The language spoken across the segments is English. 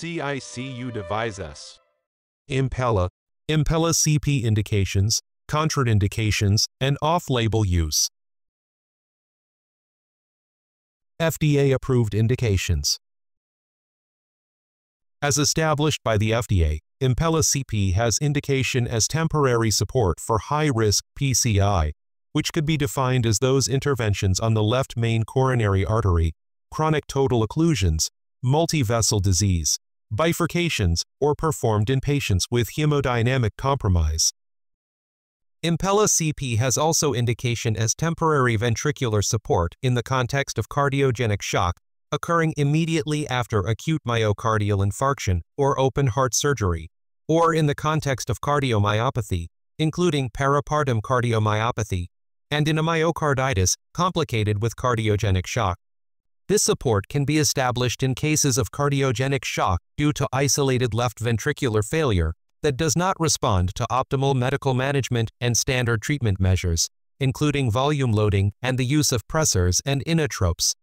CICU devices. Impella, Impella CP indications, contraindications, and off-label use. FDA-approved indications. As established by the FDA, Impella CP has indication as temporary support for high-risk PCI, which could be defined as those interventions on the left main coronary artery, chronic total occlusions, multi-vessel disease, bifurcations, or performed in patients with hemodynamic compromise. Impella CP has also indication as temporary ventricular support in the context of cardiogenic shock occurring immediately after acute myocardial infarction or open heart surgery, or in the context of cardiomyopathy, including peripartum cardiomyopathy, and in a myocarditis complicated with cardiogenic shock. This support can be established in cases of cardiogenic shock due to isolated left ventricular failure that does not respond to optimal medical management and standard treatment measures, including volume loading and the use of pressors and inotropes.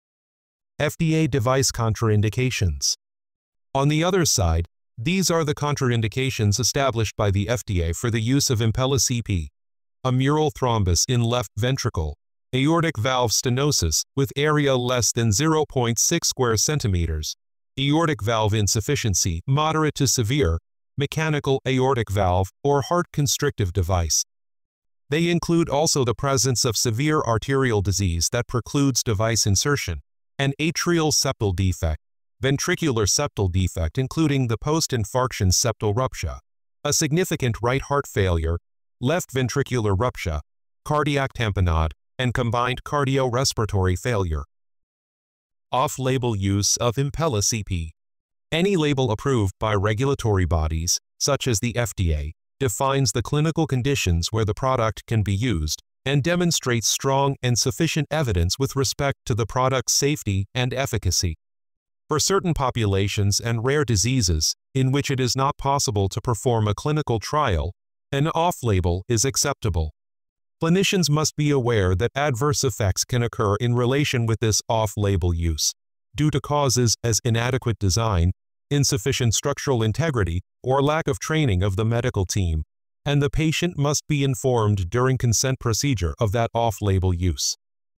FDA device contraindications. On the other side, these are the contraindications established by the FDA for the use of Impella CP: a mural thrombus in left ventricle, aortic valve stenosis with area less than 0.6 square centimeters, aortic valve insufficiency moderate to severe, mechanical aortic valve, or heart constrictive device. They include also the presence of severe arterial disease that precludes device insertion, an atrial septal defect, ventricular septal defect including the post-infarction septal rupture, a significant right heart failure, left ventricular rupture, cardiac tamponade, and combined cardiorespiratory failure. Off-label use of Impella CP. Any label approved by regulatory bodies, such as the FDA, defines the clinical conditions where the product can be used and demonstrates strong and sufficient evidence with respect to the product's safety and efficacy. For certain populations and rare diseases in which it is not possible to perform a clinical trial, an off-label is acceptable. Clinicians must be aware that adverse effects can occur in relation with this off-label use, due to causes as inadequate design, insufficient structural integrity, or lack of training of the medical team, and the patient must be informed during consent procedure of that off-label use.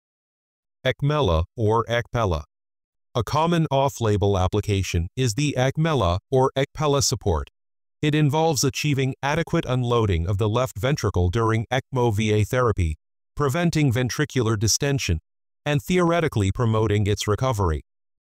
Ecmella or Ecpella. A common off-label application is the Ecmella or Ecpella support. It involves achieving adequate unloading of the left ventricle during ECMO VA therapy, preventing ventricular distension, and theoretically promoting its recovery.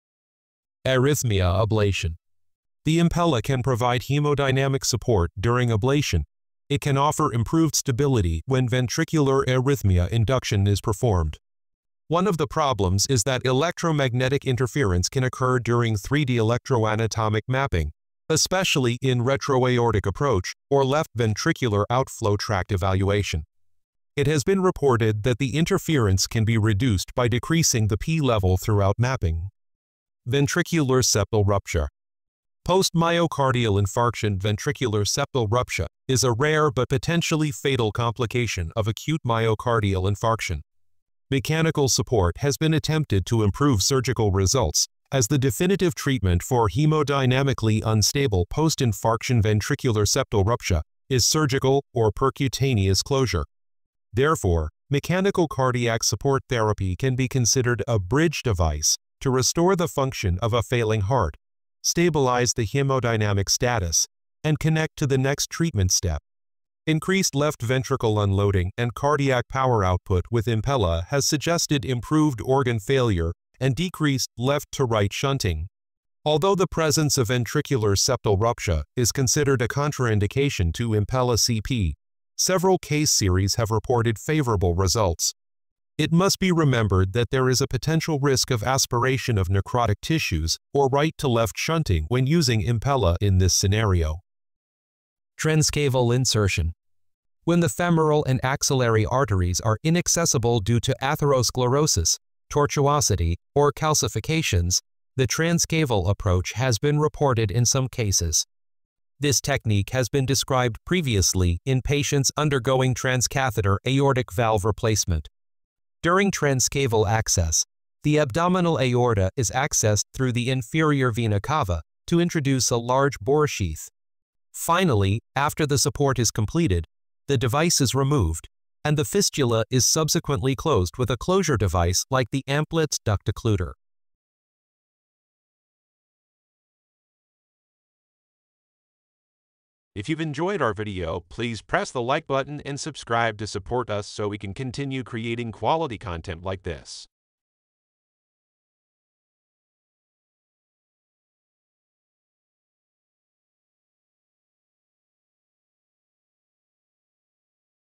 Arrhythmia ablation. The Impella can provide hemodynamic support during ablation. It can offer improved stability when ventricular arrhythmia induction is performed. One of the problems is that electromagnetic interference can occur during 3D electroanatomic mapping, especially in retroaortic approach or left ventricular outflow tract evaluation. It has been reported that the interference can be reduced by decreasing the P level throughout mapping. Ventricular septal rupture. Post-myocardial infarction ventricular septal rupture is a rare but potentially fatal complication of acute myocardial infarction. Mechanical support has been attempted to improve surgical results as the definitive treatment for hemodynamically unstable post-infarction ventricular septal rupture is surgical or percutaneous closure. Therefore, mechanical cardiac support therapy can be considered a bridge device to restore the function of a failing heart, stabilize the hemodynamic status, and connect to the next treatment step. Increased left ventricle unloading and cardiac power output with Impella has suggested improved organ failure and decreased left-to-right shunting. Although the presence of ventricular septal rupture is considered a contraindication to Impella CP, several case series have reported favorable results. It must be remembered that there is a potential risk of aspiration of necrotic tissues or right-to-left shunting when using Impella in this scenario. Transcaval insertion. When the femoral and axillary arteries are inaccessible due to atherosclerosis, tortuosity, or calcifications, the transcaval approach has been reported in some cases. This technique has been described previously in patients undergoing transcatheter aortic valve replacement. During transcaval access, the abdominal aorta is accessed through the inferior vena cava, to introduce a large bore sheath. Finally, after the support is completed, the device is removed, and the fistula is subsequently closed with a closure device like the Amplat's duct occluder. If you've enjoyed our video, please press the like button and subscribe to support us so we can continue creating quality content like this.